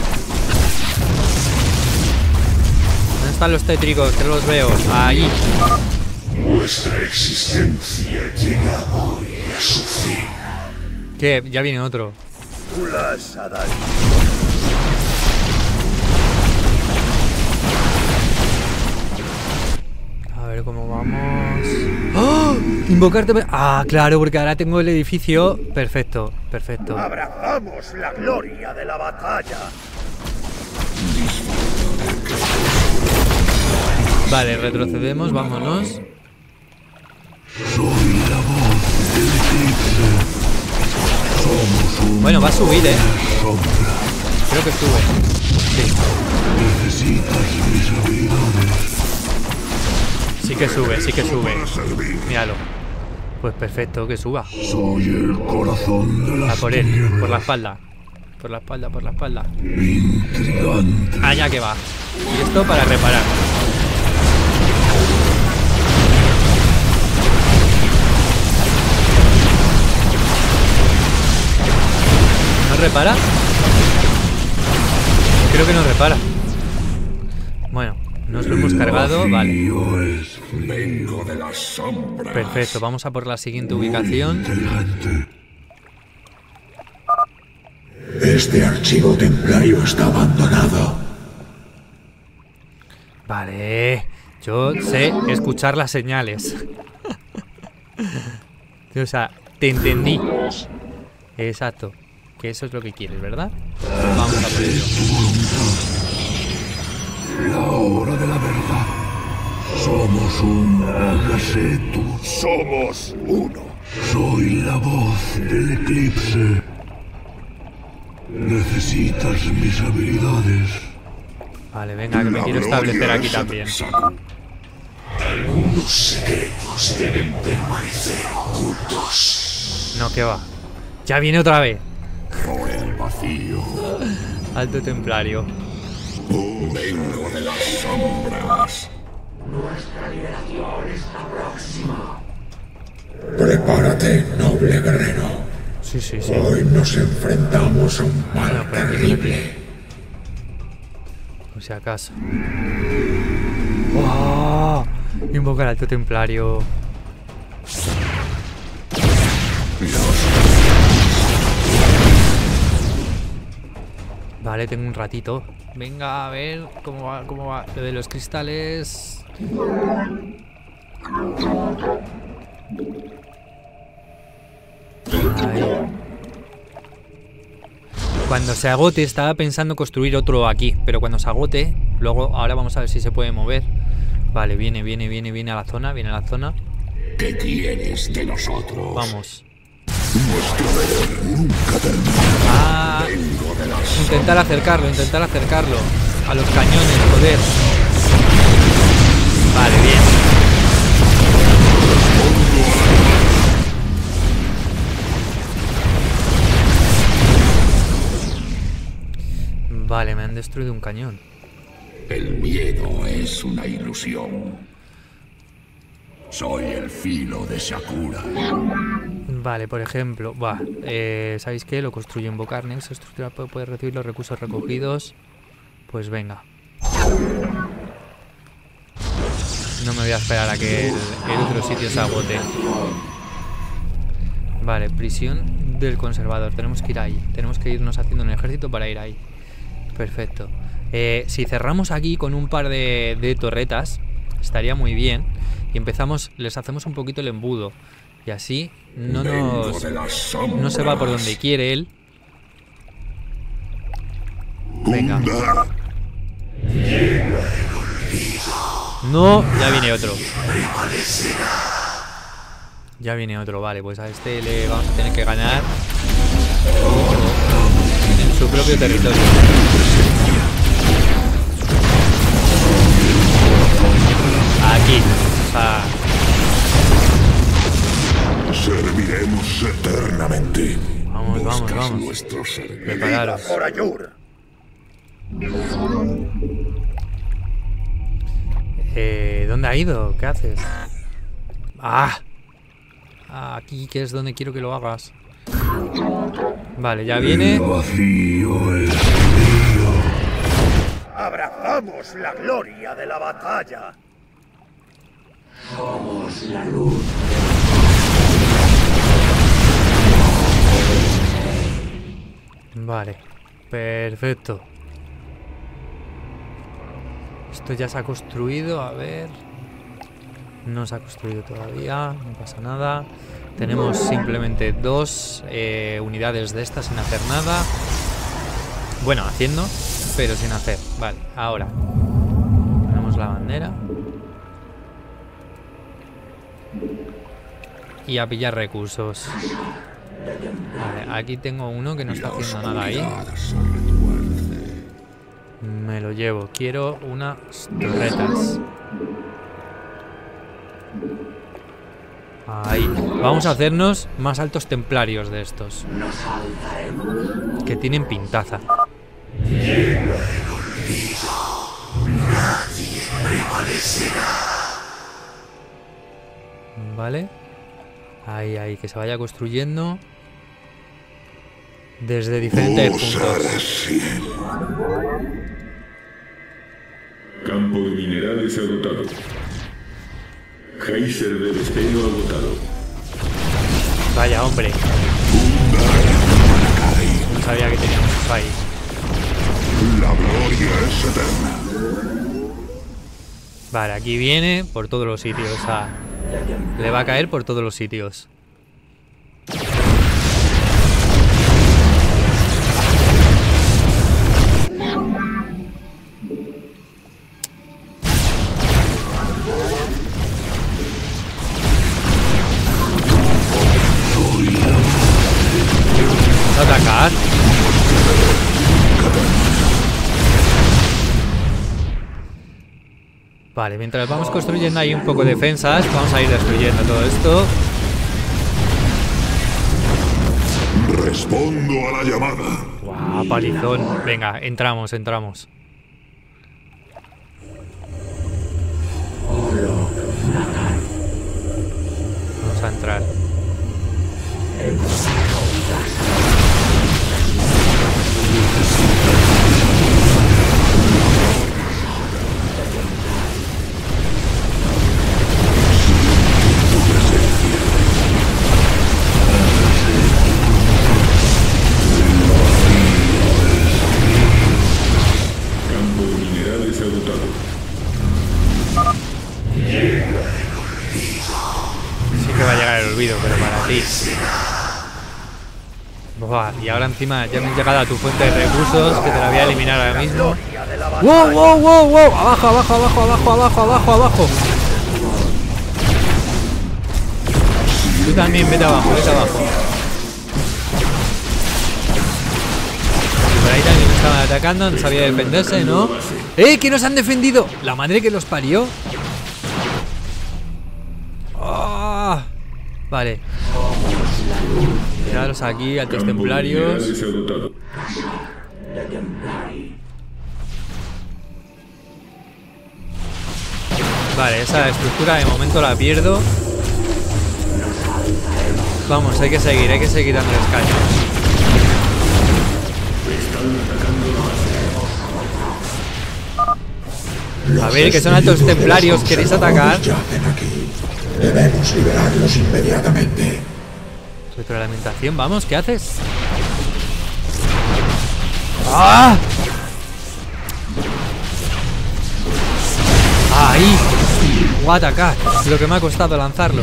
Speaker 1: ¿Dónde están los tétricos? Que no los veo. Ahí.
Speaker 7: Nuestra existencia llega hoy a su fin.
Speaker 1: ¿Qué? Ya viene otro. A ver cómo vamos. ¡Oh! Invocarte. Ah, claro, porque ahora tengo el edificio. Perfecto.
Speaker 8: Abrazamos la gloria de la batalla.
Speaker 1: Vale, retrocedemos, vámonos.
Speaker 7: Soy la voz del eclipse. Somos un
Speaker 1: Bueno, va a subir,
Speaker 7: sombra.
Speaker 1: Creo que sube. Sí.
Speaker 7: Necesitas mis habilidades.
Speaker 1: Sí que sube. Míralo. Pues perfecto, que suba.
Speaker 7: Soy el corazón de las
Speaker 1: A por él,
Speaker 7: tinieblas.
Speaker 1: por la espalda. Por la espalda.
Speaker 7: Intrigante.
Speaker 1: Allá que va. Y esto para reparar. ¿No repara? Creo que no repara. Bueno, nos lo hemos cargado, vale.
Speaker 7: Vengo de las sombras.
Speaker 1: Perfecto, vamos a por la siguiente ubicación.
Speaker 7: Inteligente.
Speaker 6: Este archivo templario está abandonado.
Speaker 1: Vale, yo sé escuchar las señales. O sea, te entendí. Exacto, que eso es lo que quieres, ¿verdad? Vamos a por ello.
Speaker 7: La hora de la verdad. Somos un hágase tú.
Speaker 8: Somos uno.
Speaker 7: Soy la voz del eclipse. Necesitas mis habilidades.
Speaker 1: Vale, venga, que me quiero establecer aquí también.
Speaker 7: Algunos secretos deben permanecer ocultos.
Speaker 1: No, que va. Ya viene otra vez.
Speaker 7: Por el vacío.
Speaker 1: Alto templario.
Speaker 7: Vengo de las sombras.
Speaker 6: Prepárate, noble guerrero.
Speaker 1: Sí.
Speaker 6: Hoy nos enfrentamos a un mal
Speaker 1: Bueno, por aquí,
Speaker 6: terrible.
Speaker 1: Por si acaso. ¡Oh! Invocar al alto templario. Vale, tengo un ratito. Venga, a ver cómo va lo de los cristales. Ahí. Cuando se agote, estaba pensando construir otro aquí, pero cuando se agote, luego ahora vamos a ver si se puede mover. Vale, viene a la zona,
Speaker 7: ¿Qué quieres de nosotros?
Speaker 1: Vamos.
Speaker 7: Nuestro deber nunca termina.
Speaker 1: Ah,
Speaker 7: Vengo de las
Speaker 1: intentar acercarlo a los cañones, joder. Vale, bien. Vale, me han destruido un cañón.
Speaker 7: El miedo es una ilusión. Soy el filo de Sakura.
Speaker 1: Vale, por ejemplo, ¿sabéis qué? Lo construyo invocar Nexo, estructura puede poder recibir los recursos recogidos. Pues venga. No me voy a esperar a que el otro sitio se agote. Vale, prisión del conservador. Tenemos que ir ahí. Tenemos que irnos haciendo un ejército para ir ahí. Perfecto. Si cerramos aquí con un par de torretas, estaría muy bien. Y empezamos, les hacemos un poquito el embudo. Y así no se va por donde quiere él. Venga. No, ya viene otro. Ya viene otro, vale, pues a este le vamos a tener que ganar en su propio territorio. Aquí, o sea...
Speaker 7: Serviremos eternamente.
Speaker 1: Vamos, vamos, vamos. Prepararos.
Speaker 8: Por Ayur.
Speaker 1: ¿Dónde ha ido? ¿Qué haces? ¡Ah! Aquí, que es donde quiero que lo hagas. Vale, ya viene.
Speaker 8: Abrazamos la gloria de la batalla.
Speaker 7: Somos la luz.
Speaker 1: Vale, perfecto. Esto ya se ha construido, a ver. No se ha construido todavía, no pasa nada. Tenemos simplemente 2 unidades de estas sin hacer nada. Bueno, haciendo, pero sin hacer. Vale, ahora ponemos la bandera. Y a pillar recursos. Vale, aquí tengo uno que no está haciendo nada ahí. Me lo llevo. Quiero unas torretas. Ahí. Vamos a hacernos más altos templarios de estos. Que tienen pintaza. Vale. Ahí, ahí, que se vaya construyendo desde diferentes puntos.
Speaker 7: Campo de minerales agotado. Geyser de destello agotado.
Speaker 1: Vaya, hombre. No sabía que teníamos eso ahí.
Speaker 7: La gloria es eterna.
Speaker 1: Vale, aquí viene por todos los sitios. O sea, le va a caer por todos los sitios. Atacar. Vale, mientras vamos construyendo ahí un poco de defensas, vamos a ir destruyendo todo esto.
Speaker 7: Respondo a la llamada.
Speaker 1: Guau, palizón. Venga, entramos, entramos. Vamos a entrar.
Speaker 7: Campo de minerales agotado.
Speaker 1: Sí que va a llegar el olvido, pero para ti. Buah, y ahora encima ya hemos llegado a tu fuente de recursos, que te la voy a eliminar ahora mismo. ¡Wow, wow, wow, wow! Abajo, abajo, abajo, abajo, abajo, abajo, abajo. Tú también, vete abajo, vete abajo. Por ahí también estaban atacando, no sabía defenderse, ¿no? ¡Eh, que nos han defendido! La madre que los parió. Oh, vale. Quedaros aquí, altos templarios. Vale, esa estructura de momento la pierdo. Vamos, hay que seguir dando escaños. A ver, que son altos templarios, ¿queréis atacar?
Speaker 6: Debemos liberarlos inmediatamente.
Speaker 1: Retroalimentación, vamos, ¿qué haces? ¡Ah! ¡Ahí! ¡Voy a atacar! Lo que me ha costado lanzarlo.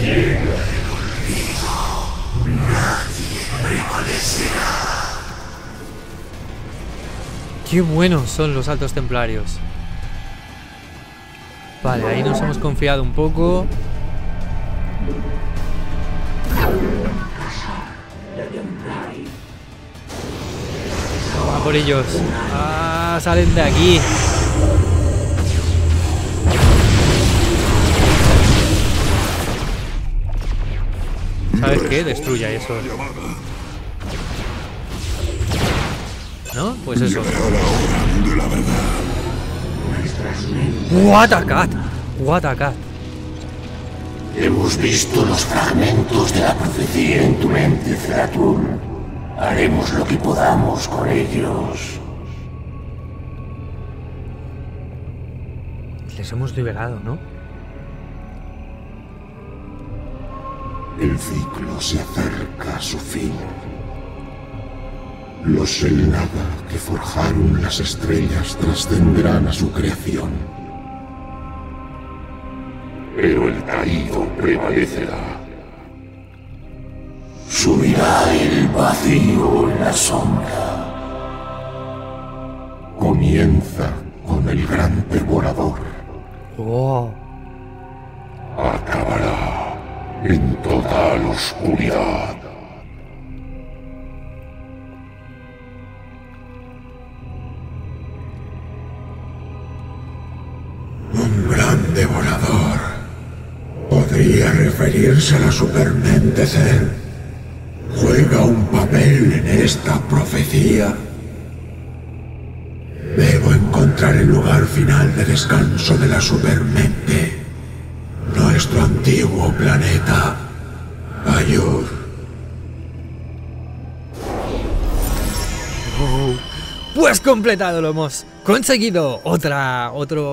Speaker 1: ¡Qué buenos son los altos templarios! Vale, ahí nos hemos confiado un poco. Vamos por ellos. Ah, salen de aquí. ¿Sabes qué? Destruya eso. ¿No? Pues eso. What a cat. What a cat.
Speaker 9: Hemos visto los fragmentos de la profecía en tu mente, Zeratul. Haremos lo que podamos con ellos.
Speaker 1: Les hemos liberado, ¿no?
Speaker 6: El ciclo se acerca a su fin. Los Selnaga que forjaron las estrellas trascenderán a su creación.
Speaker 9: Pero el caído prevalecerá. Subirá el vacío en la sombra.
Speaker 6: Comienza con el gran devorador.
Speaker 1: Oh.
Speaker 9: Acabará en total oscuridad.
Speaker 6: Un gran devorador. Podría referirse a la supermente Zen. ¿Juega un papel en esta profecía? Debo encontrar el lugar final de descanso de la supermente. Nuestro antiguo planeta. Ayur.
Speaker 1: Pues completado, lo hemos conseguido. Otra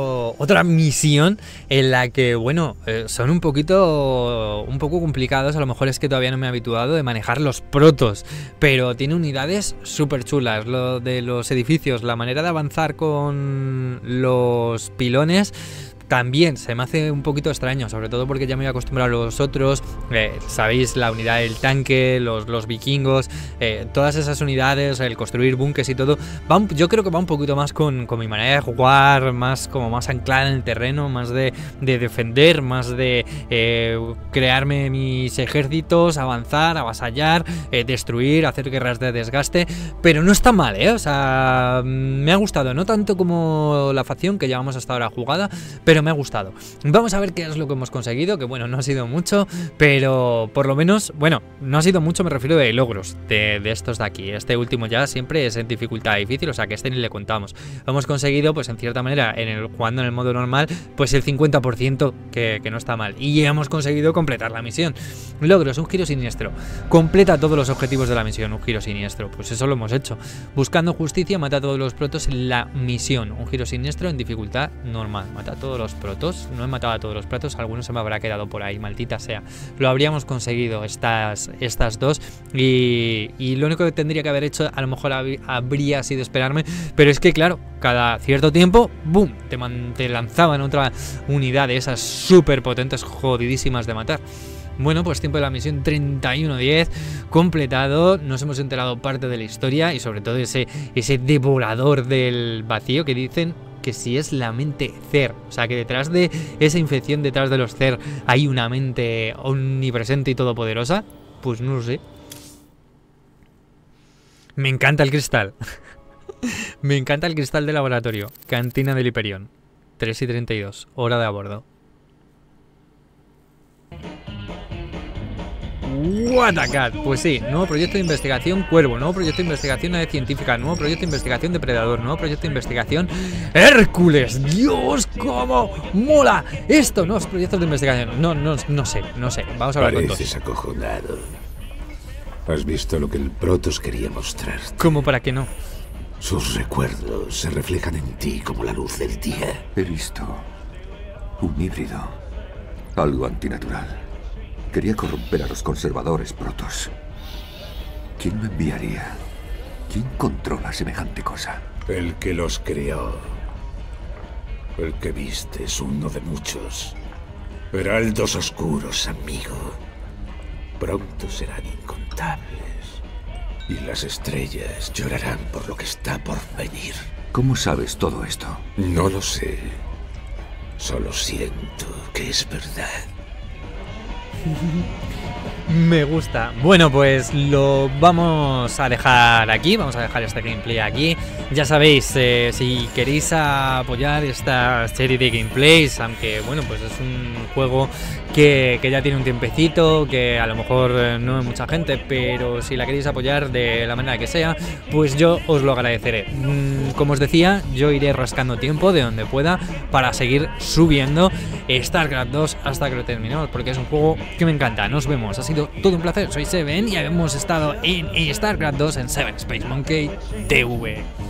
Speaker 1: misión en la que, bueno, son un poco complicados. A lo mejor es que todavía no me he habituado de manejar los protos, pero tiene unidades súper chulas. Lo de los edificios, la manera de avanzar con los pilones también se me hace un poquito extraño, sobre todo porque ya me voy a acostumbrar a los otros. Sabéis, la unidad del tanque, los vikingos, todas esas unidades, el construir búnkeres y todo, yo creo que va un poquito más con mi manera de jugar, más anclada en el terreno, más de defender, más de crearme mis ejércitos, avanzar, avasallar, destruir, hacer guerras de desgaste, pero no está mal, o sea, me ha gustado, no tanto como la facción que llevamos hasta ahora jugada, pero me ha gustado. Vamos a ver qué es lo que hemos conseguido, que bueno, no ha sido mucho, pero por lo menos, bueno, no ha sido mucho, me refiero de logros de estos de aquí. Este último ya siempre es en dificultad difícil, o sea que este ni le contamos. Hemos conseguido, pues en cierta manera, jugando en el modo normal, pues el 50%, que no está mal. Y hemos conseguido completar la misión. Logros, un giro siniestro. Completa todos los objetivos de la misión, un giro siniestro. Pues eso lo hemos hecho. Buscando justicia, mata a todos los protos en la misión. Un giro siniestro en dificultad normal. Mata a todos los protos. No he matado a todos los protos, algunos se me habrá quedado por ahí, maldita sea. Lo habríamos conseguido estas dos, y lo único que tendría que haber hecho a lo mejor habría sido esperarme, pero es que claro, cada cierto tiempo, boom, te lanzaban otra unidad de esas súper potentes, jodidísimas de matar. Bueno, pues tiempo de la misión 31-10 completado. Nos hemos enterado parte de la historia y sobre todo ese devorador del vacío que dicen que si es la mente Zer, o sea que detrás de esa infección, detrás de los Zer, hay una mente omnipresente y todopoderosa. Pues no lo sé. Me encanta el cristal. Me encanta el cristal de laboratorio. Cantina del Hiperión. 3:32, hora de a bordo. What a cat. Pues sí, nuevo proyecto de investigación Cuervo, nuevo proyecto de investigación Nave Científica, nuevo proyecto de investigación Depredador, nuevo proyecto de investigación Hércules. Dios, cómo mola estos nuevos proyectos de investigación. No sé. Vamos a hablar con todos.
Speaker 2: Pareces acojonado. ¿Has visto lo que el Protoss quería mostrar?
Speaker 1: ¿Cómo para qué no?
Speaker 2: Sus recuerdos se reflejan en ti como la luz del día.
Speaker 3: He visto un híbrido, algo antinatural. Quería corromper a los conservadores protos. ¿Quién lo enviaría? ¿Quién controla semejante cosa?
Speaker 2: El que los creó. El que viste es uno de muchos. Heraldos oscuros, amigo. Pronto serán incontables. Y las estrellas llorarán por lo que está por venir.
Speaker 3: ¿Cómo sabes todo esto?
Speaker 2: No lo sé. Solo siento que es verdad.
Speaker 1: Me gusta. Bueno, pues lo vamos a dejar aquí. Vamos a dejar este gameplay aquí. Ya sabéis, si queréis apoyar esta serie de gameplays, aunque bueno, pues es un juego que ya tiene un tiempecito, que a lo mejor no hay mucha gente, pero si la queréis apoyar de la manera que sea, pues yo os lo agradeceré. Como os decía, yo iré rascando tiempo de donde pueda para seguir subiendo StarCraft 2 hasta que lo terminemos, porque es un juego que me encanta. Nos vemos, ha sido todo un placer. Soy Seven y hemos estado en StarCraft 2 en Seven Space Monkey TV.